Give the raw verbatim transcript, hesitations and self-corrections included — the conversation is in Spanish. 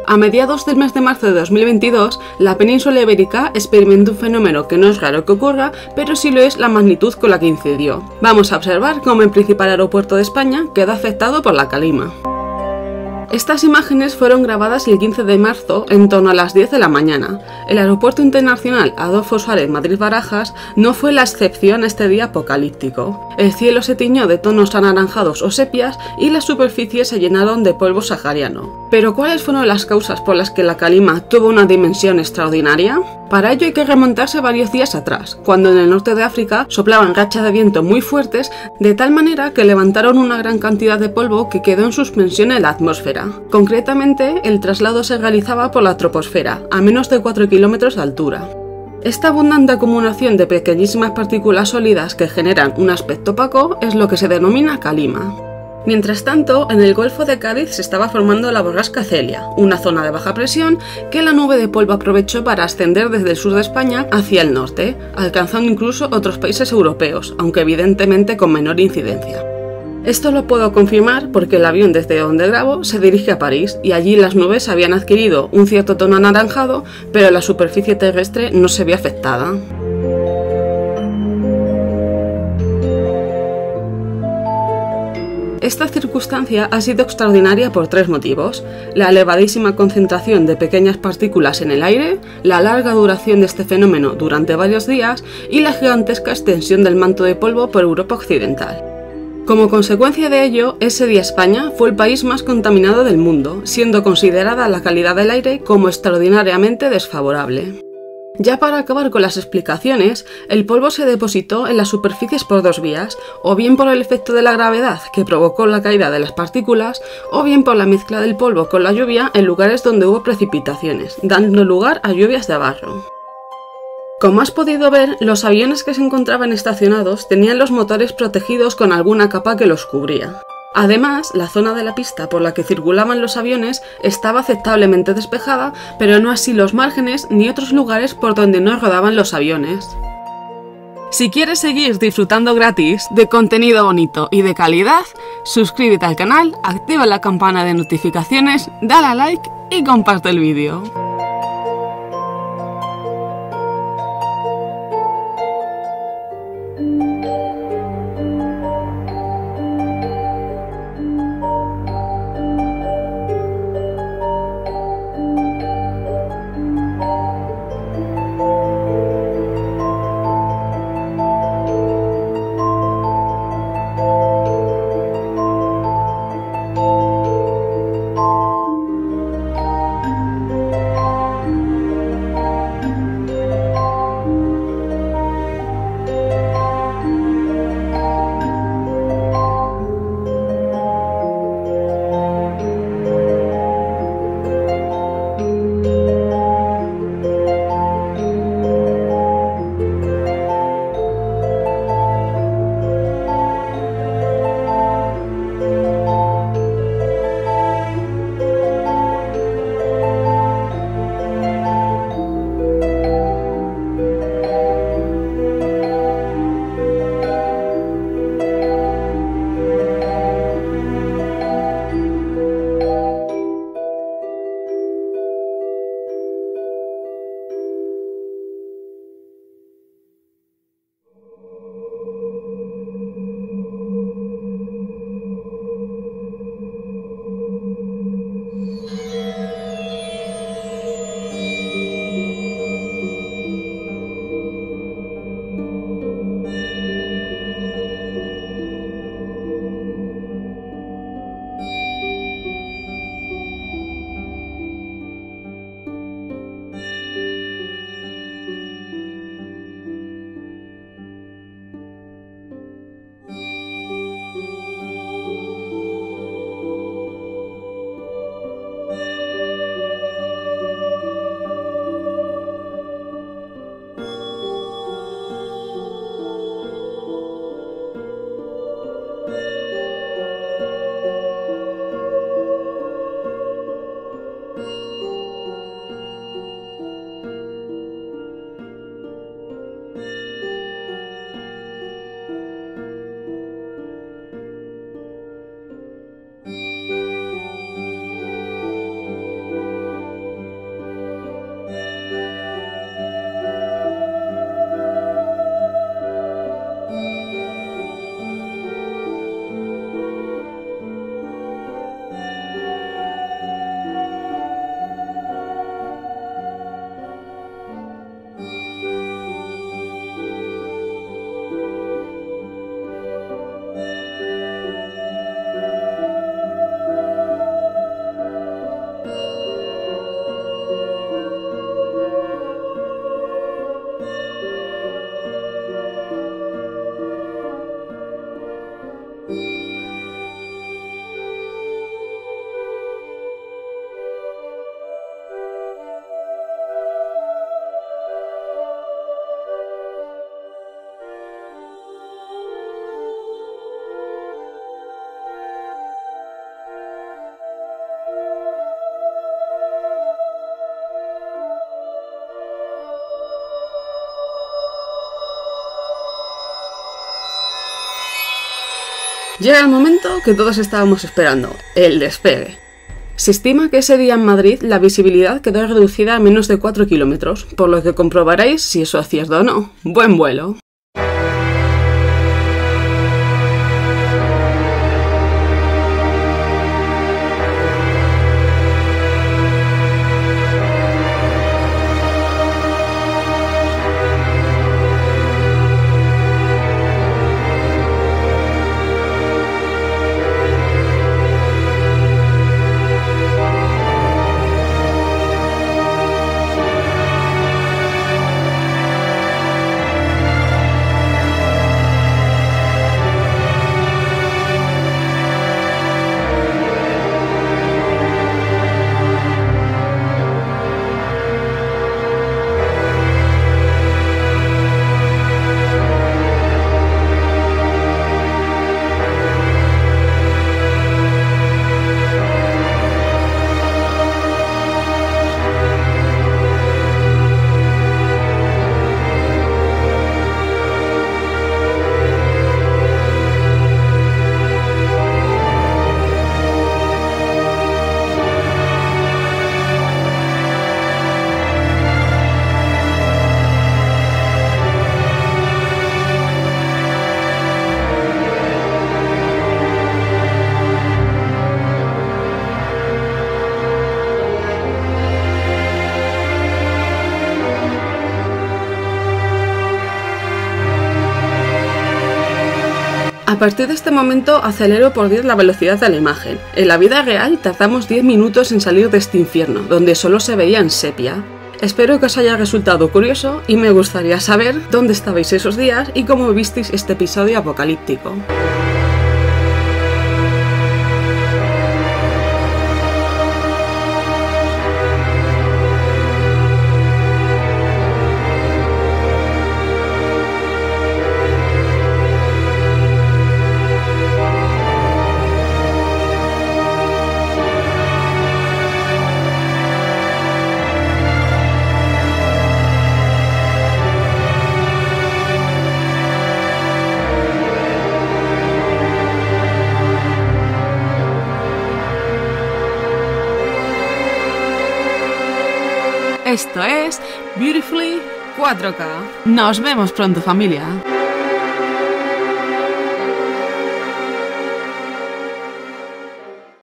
A mediados del mes de marzo de dos mil veintidós, la península ibérica experimentó un fenómeno que no es raro que ocurra, pero sí lo es la magnitud con la que incidió. Vamos a observar cómo el principal aeropuerto de España quedó afectado por la calima. Estas imágenes fueron grabadas el quince de marzo en torno a las diez de la mañana. El Aeropuerto Internacional Adolfo Suárez Madrid-Barajas no fue la excepción este día apocalíptico. El cielo se tiñó de tonos anaranjados o sepias y las superficies se llenaron de polvo sahariano. ¿Pero cuáles fueron las causas por las que la calima tuvo una dimensión extraordinaria? Para ello hay que remontarse varios días atrás, cuando en el norte de África soplaban rachas de viento muy fuertes, de tal manera que levantaron una gran cantidad de polvo que quedó en suspensión en la atmósfera. Concretamente, el traslado se realizaba por la troposfera, a menos de cuatro kilómetros de altura. Esta abundante acumulación de pequeñísimas partículas sólidas que generan un aspecto opaco es lo que se denomina calima. Mientras tanto, en el Golfo de Cádiz se estaba formando la borrasca Celia, una zona de baja presión que la nube de polvo aprovechó para ascender desde el sur de España hacia el norte, alcanzando incluso otros países europeos, aunque evidentemente con menor incidencia. Esto lo puedo confirmar porque el avión desde donde grabo se dirige a París y allí las nubes habían adquirido un cierto tono anaranjado, pero la superficie terrestre no se ve afectada. Esta circunstancia ha sido extraordinaria por tres motivos: la elevadísima concentración de pequeñas partículas en el aire, la larga duración de este fenómeno durante varios días y la gigantesca extensión del manto de polvo por Europa occidental. Como consecuencia de ello, ese día España fue el país más contaminado del mundo, siendo considerada la calidad del aire como extraordinariamente desfavorable. Ya para acabar con las explicaciones, el polvo se depositó en las superficies por dos vías, o bien por el efecto de la gravedad que provocó la caída de las partículas, o bien por la mezcla del polvo con la lluvia en lugares donde hubo precipitaciones, dando lugar a lluvias de barro. Como has podido ver, los aviones que se encontraban estacionados tenían los motores protegidos con alguna capa que los cubría. Además, la zona de la pista por la que circulaban los aviones estaba aceptablemente despejada, pero no así los márgenes ni otros lugares por donde no rodaban los aviones. Si quieres seguir disfrutando gratis de contenido bonito y de calidad, suscríbete al canal, activa la campana de notificaciones, dale a like y comparte el vídeo. Llega el momento que todos estábamos esperando, el despegue. Se estima que ese día en Madrid la visibilidad quedó reducida a menos de cuatro kilómetros, por lo que comprobaréis si eso es cierto o no. ¡Buen vuelo! A partir de este momento acelero por diez la velocidad de la imagen. En la vida real tardamos diez minutos en salir de este infierno, donde solo se veía en sepia. Espero que os haya resultado curioso y me gustaría saber dónde estabais esos días y cómo visteis este episodio apocalíptico. Esto es Beautifully cuatro K. Nos vemos pronto, familia.